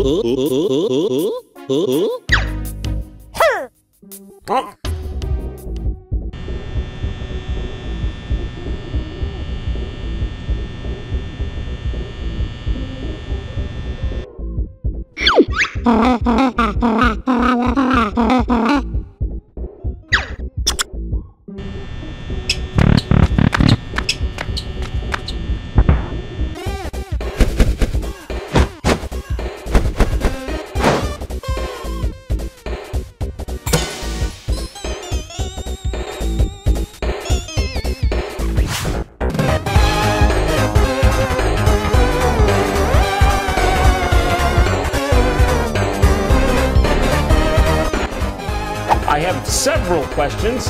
I have several questions.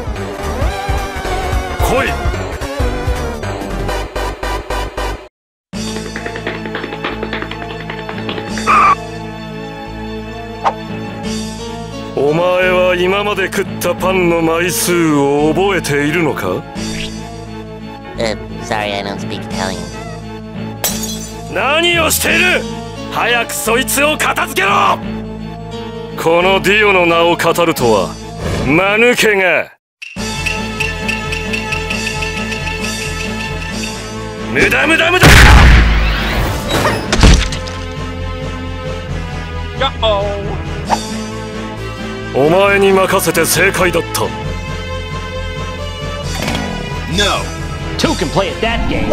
Koi! お前は今まで食ったパンの枚数を覚えているのか？ Sorry, I don't speak Italian. 何をしている！早くそいつを片付けろ！このディオの名を語るとは、間抜けが。無駄無駄無駄！お前に任せて正解だった。 No! Two can play at that game.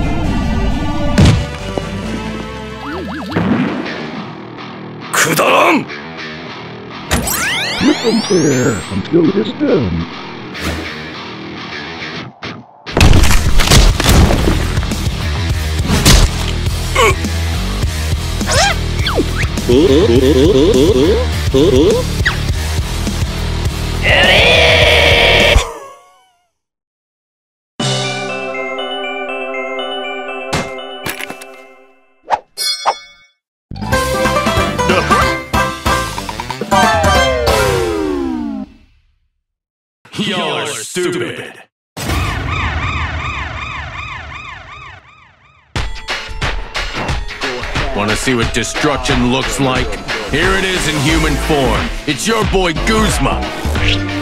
くだらん! Flip them there until it's done. You're stupid. Want to see what destruction looks like? Here it is in human form. It's your boy Guzma.